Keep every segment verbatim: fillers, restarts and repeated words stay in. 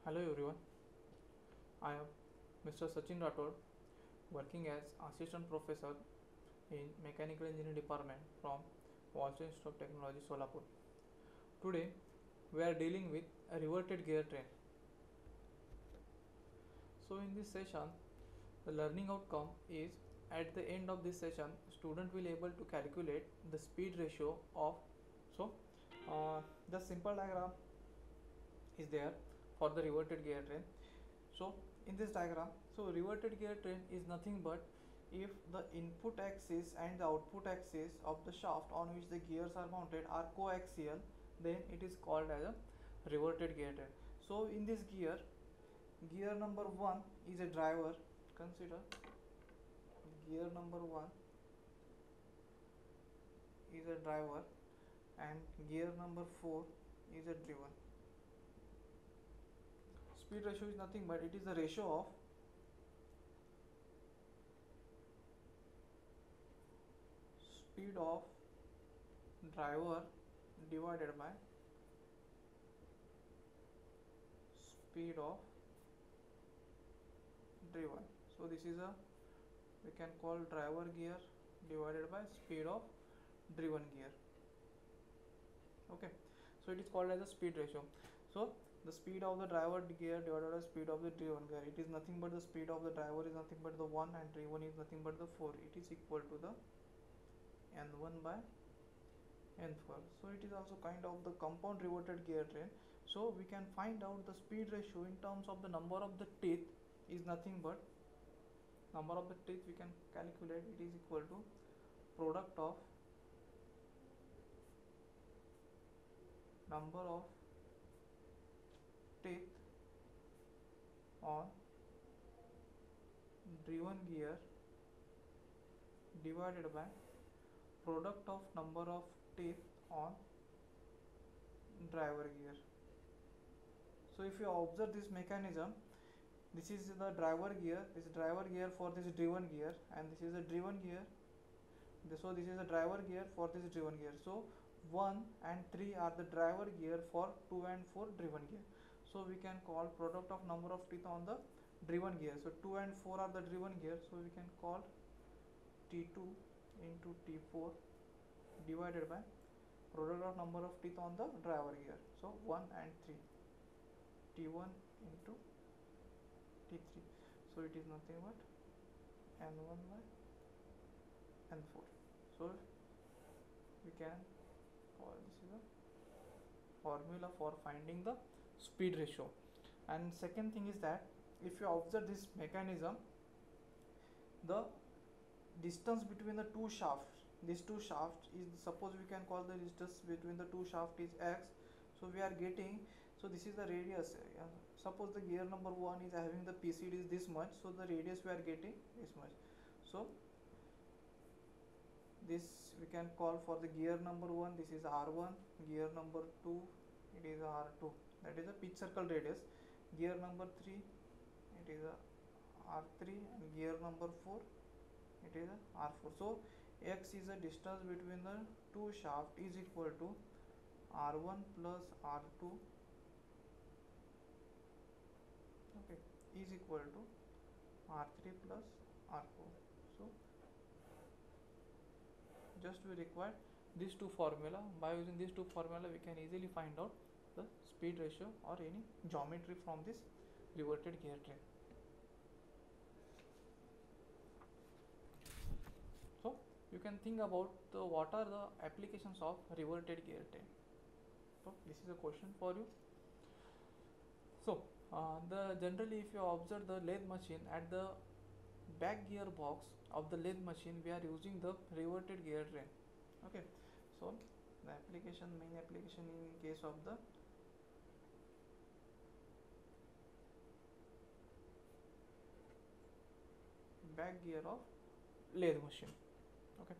Hello everyone, I am Mister Sachin Rathod, working as Assistant Professor in Mechanical Engineering Department from Walchand of Technology, Solapur. Today we are dealing with a reverted gear train. So in this session, the learning outcome is at the end of this session, student will able to calculate the speed ratio of. So uh, the simple diagram is there for the reverted gear train. So in this diagram, so reverted gear train is nothing but if the input axis and the output axis of the shaft on which the gears are mounted are coaxial, then it is called as a reverted gear train. So in this gear, gear number one is a driver. Consider gear number one is a driver and gear number four is a driven. Speed ratio is nothing but it is the ratio of speed of driver divided by speed of driven. So this is a, we can call driver gear divided by speed of driven gear. Okay, so it is called as a speed ratio. So the speed of the driver gear divided by speed of the driven gear, it is nothing but the speed of the driver is nothing but the one and driven is nothing but the four. It is equal to the n one by n four. So it is also kind of the compound reverted gear train. So we can find out the speed ratio in terms of the number of the teeth is nothing but number of the teeth we can calculate, it is equal to product of number of teeth on driven gear divided by product of number of teeth on driver gear. So if you observe this mechanism, this is the driver gear, this is driver gear for this driven gear, and this is a driven gear. So this is a driver gear for this driven gear. So one and three are the driver gear for two and four driven gear. So we can call product of number of teeth on the driven gear. So two and four are the driven gear. So we can call T two into T four divided by product of number of teeth on the driver gear. So one and three, T one into T three. So it is nothing but n one by n four. So we can call this is a formula for finding the speed ratio. And second thing is that if you observe this mechanism, the distance between the two shafts, these two shafts is, suppose we can call the distance between the two shafts is x. So we are getting, so this is the radius. Uh, suppose the gear number one is having the P C D is this much, so the radius we are getting this much. So this we can call for the gear number one, this is R one, gear number two, it is R two, that is a pitch circle radius. Gear number three, it is a R three, and gear number four, it is a R four. So x is the distance between the two shaft is equal to R one plus R two, okay, is equal to R three plus R four. So just we require these two formula. By using these two formula we can easily find out the speed ratio or any geometry from this reverted gear train. So you can think about the what are the applications of reverted gear train. So this is a question for you. So uh, the generally if you observe the lathe machine, at the back gear box of the lathe machine we are using the reverted gear train. Okay, so the application, main application in case of the back gear of lathe machine. Okay,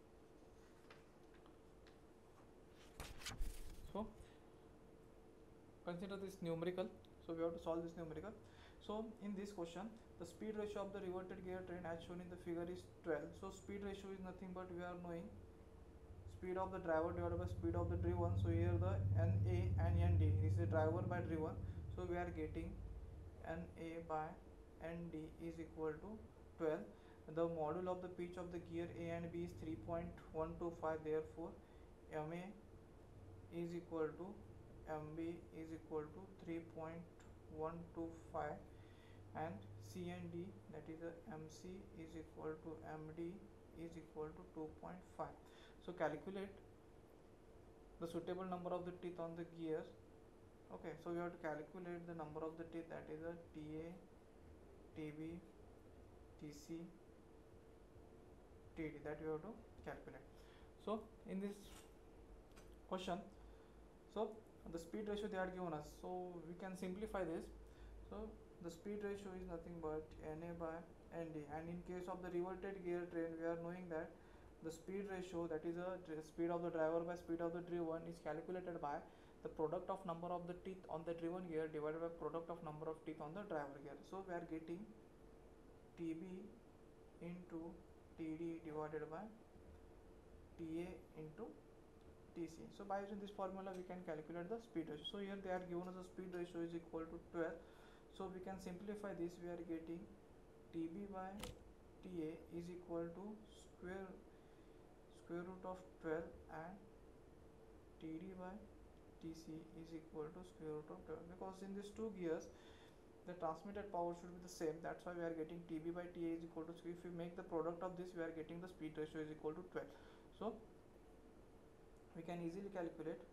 so consider this numerical. So we have to solve this numerical. So in this question, the speed ratio of the reverted gear train as shown in the figure is twelve. So speed ratio is nothing but we are knowing speed of the driver divided by speed of the driven. So here the N A and N D is the driver by driven. So we are getting N A by N D is equal to twelve. The module of the pitch of the gear A and B is three point one two five. Therefore, M A is equal to M B is equal to three point one two five, and C and D, that is a M C is equal to M D is equal to two point five. So calculate the suitable number of the teeth on the gear. Okay, so we have to calculate the number of the teeth, that is a T A, T B, T C, T D, that we have to calculate. So in this question, so the speed ratio they are given us, so we can simplify this. So the speed ratio is nothing but N A by N D, and in case of the reverted gear train, we are knowing that the speed ratio, that is a speed of the driver by speed of the driven, is calculated by the product of number of the teeth on the driven gear divided by product of number of teeth on the driver gear. So we are getting T B into T D divided by T A into T C. So by using this formula we can calculate the speed ratio. So here they are given us a speed ratio is equal to twelve. So we can simplify this. We are getting T B by T A is equal to square square root of twelve, and T D by T C is equal to square root of twelve, because in these two gears the transmitted power should be the same. That's why we are getting T B by T A is equal to, if we make the product of this, we are getting the speed ratio is equal to twelve. So we can easily calculate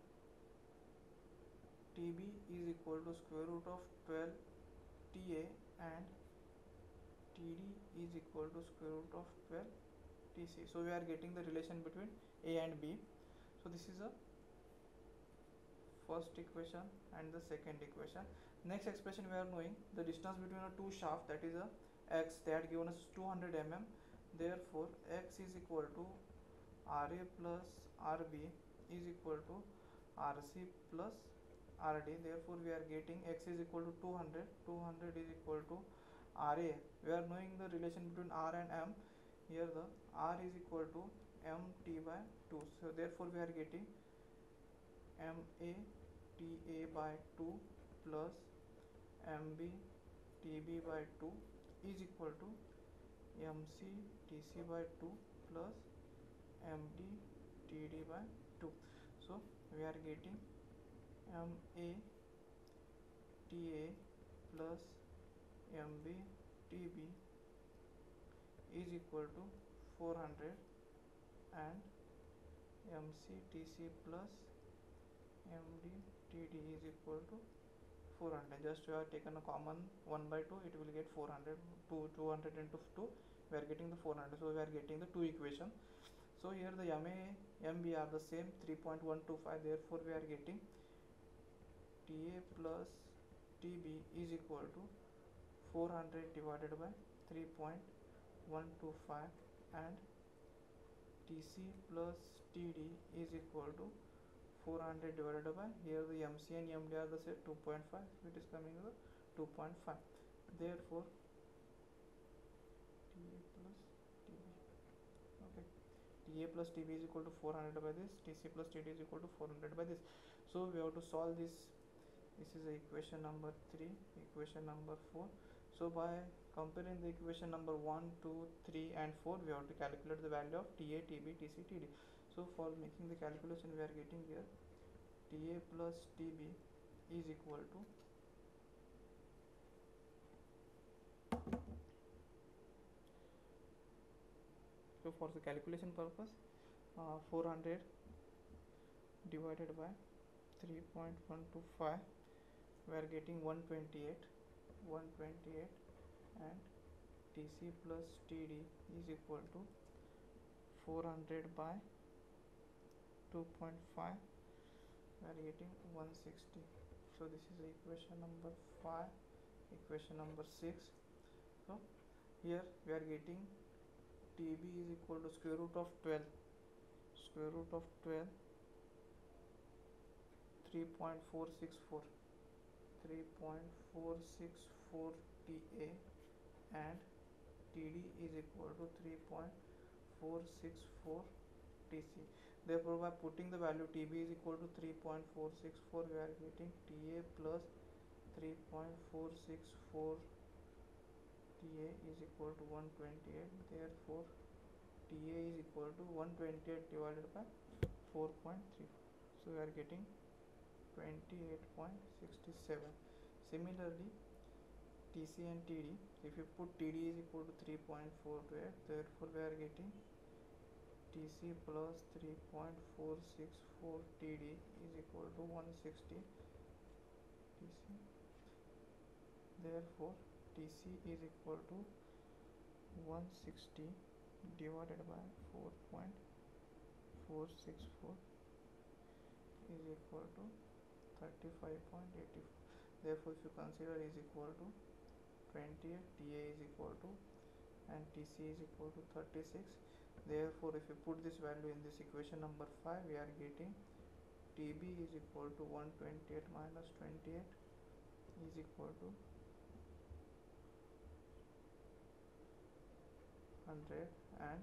T B is equal to square root of twelve T A, and T D is equal to square root of twelve T C. So we are getting the relation between A and B. So this is a first equation and the second equation. Next expression, we are knowing the distance between a two shaft, that is a x, they had given us two hundred millimeters. Therefore x is equal to R A plus R B is equal to R C plus R D. Therefore we are getting x is equal to two hundred, two hundred is equal to R A. We are knowing the relation between R and M. Here the R is equal to M T by two. So therefore we are getting M A T A by two plus M B T B by two is equal to M C T C by two plus M D T D by two. So we are getting M A T A plus M B T B is equal to four hundred, and M C T C plus M D T D is equal to four hundred. Just we have taken a common one by two, it will get four hundred. two, two hundred into two, we are getting the four hundred. So we are getting the two equation. So here the M A, M B are the same, three point one two five. Therefore we are getting T A plus T B is equal to four hundred divided by three point one two five, and T C plus T D is equal to four hundred divided by, here the M C and M D are the same, two point five, so it is coming to two point five. Therefore T A plus T B, okay, T A plus T B is equal to four hundred by this, T C plus T D is equal to four hundred by this. So we have to solve this. This is the equation number three, equation number four. So by comparing the equation number one, two, three and four, we have to calculate the value of T A, T B, T C, T D. So for making the calculation, we are getting here T A plus T B is equal to so for the calculation purpose, uh, four hundred divided by three point one two five, we are getting one twenty-eight, one twenty-eight, and T C plus T D is equal to four hundred by two point five, we are getting one sixty. So this is equation number five, equation number six. So here we are getting T B is equal to square root of twelve, square root of twelve, three point four six four, three point four six four T A, and T D is equal to three point four six four T C. Therefore by putting the value T B is equal to three point four six four, we are getting T A plus three point four six four T A is equal to one twenty-eight. Therefore T A is equal to one twenty-eight divided by four point three four. So we are getting twenty-eight point six seven. Similarly, T C and T D, if you put T D is equal to three point four two eight, therefore we are getting T C plus three point four six four T D is equal to one sixty T C. Therefore T C is equal to one sixty divided by four point four six four is equal to thirty-five point eight four. Therefore if you consider is equal to twenty-eight, T A is equal to and T C is equal to thirty-six. Therefore if you put this value in this equation number five, we are getting T B is equal to one twenty-eight minus twenty-eight is equal to one hundred, and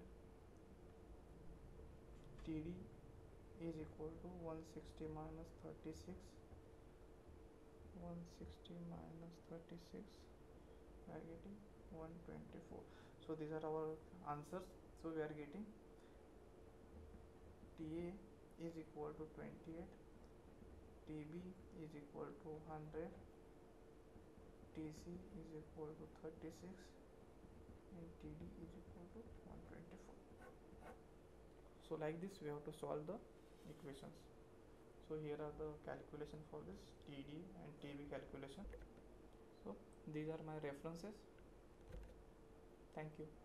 T D is equal to one sixty minus thirty-six, one sixty minus thirty-six, we are getting one twenty-four. So these are our answers. So we are getting T A is equal to twenty-eight, T B is equal to one hundred, T C is equal to thirty-six, and T D is equal to one twenty-four. So like this we have to solve the equations. So here are the calculation for this T D and T B calculation. So these are my references. Thank you.